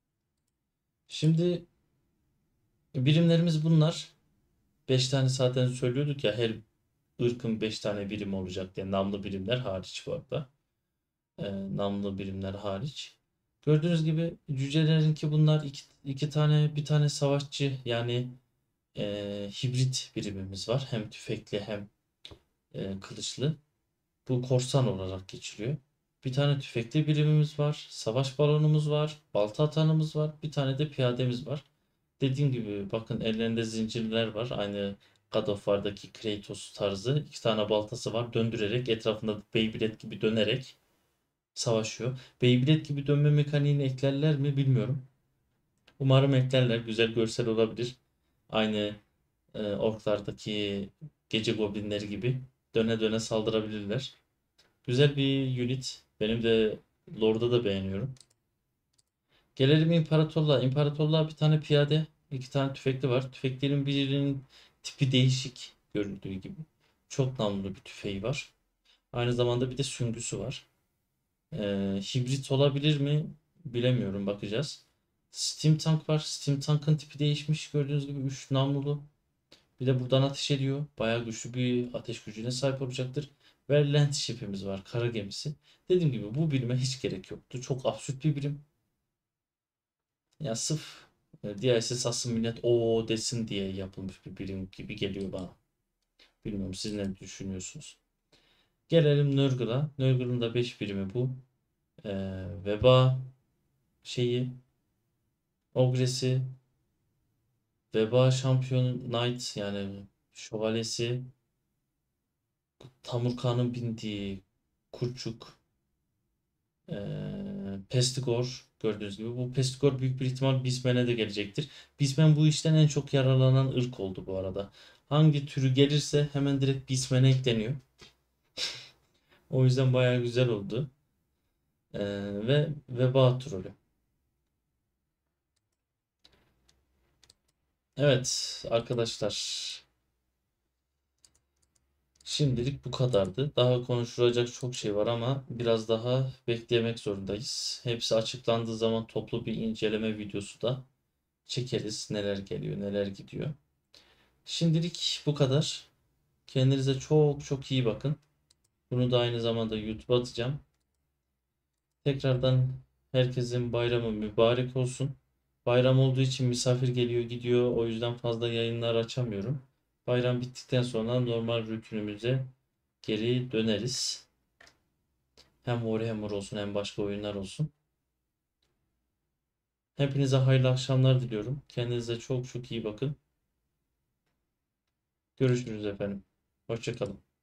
Şimdi birimlerimiz bunlar. 5 tane zaten söylüyorduk ya, her ırkın 5 tane birim olacak diye. Namlı birimler hariç bu arada. Namlı birimler hariç. Gördüğünüz gibi cücelerinki bunlar iki tane, bir tane savaşçı yani hibrit birimimiz var. Hem tüfekli hem kılıçlı. Bu korsan olarak geçiriyor. Bir tane tüfekli birimimiz var. Savaş balonumuz var. Balta atanımız var. Bir tane de piyademiz var. Dediğim gibi bakın, ellerinde zincirler var. Aynı God of War'daki Kratos tarzı. İki tane baltası var. Döndürerek, etrafında Beyblade gibi dönerek savaşıyor. Beyblade gibi dönme mekaniğini eklerler mi bilmiyorum. Umarım eklerler. Güzel görsel olabilir. Aynı orklardaki gece goblinleri gibi döne döne saldırabilirler. Güzel bir unit. Benim de Lord'u da beğeniyorum. Gelelim İmparatorluğa. İmparatorluğa bir tane piyade, iki tane tüfekli var. Tüfeklerin birinin tipi değişik görüldüğü gibi. Çok namlulu bir tüfeği var. Aynı zamanda bir de süngüsü var. Hibrit olabilir mi? Bilemiyorum. Bakacağız. Steam Tank var. Steam Tank'ın tipi değişmiş. Gördüğünüz gibi 3 namlulu. Bir de buradan ateş ediyor. Bayağı güçlü bir ateş gücüne sahip olacaktır. Ve Land Ship'imiz var. Kara gemisi. Dediğim gibi bu birime hiç gerek yoktu. Çok absürt bir birim. Ya sırf DLSS satsın millet o desin diye yapılmış bir birim gibi geliyor bana. Bilmiyorum, siz ne düşünüyorsunuz? Gelelim Nurgle'a. Nurgle'ın da 5 birimi bu. Veba şeyi, Ogre'si, Veba Şampiyon Knight yani şövalyesi, Tamurka'nın bindiği Kurçuk, Pestigor gördüğünüz gibi. Bu Pestigor büyük bir ihtimal Bismen'e de gelecektir. Bismen bu işten en çok yararlanan ırk oldu bu arada. Hangi türü gelirse hemen direkt Bismen'e ekleniyor. O yüzden bayağı güzel oldu. Ve Veba trolü. Evet arkadaşlar. Şimdilik bu kadardı. Daha konuşulacak çok şey var ama biraz daha beklemek zorundayız. Hepsi açıklandığı zaman toplu bir inceleme videosu da çekeriz. Neler geliyor, neler gidiyor. Şimdilik bu kadar. Kendinize çok çok iyi bakın. Bunu da aynı zamanda YouTube'a atacağım. Tekrardan herkesin bayramı mübarek olsun. Bayram olduğu için misafir geliyor gidiyor. O yüzden fazla yayınlar açamıyorum. Bayram bittikten sonra normal rutinimize geri döneriz. Hem Warhammer olsun hem başka oyunlar olsun. Hepinize hayırlı akşamlar diliyorum. Kendinize çok çok iyi bakın. Görüşürüz efendim. Hoşça kalın.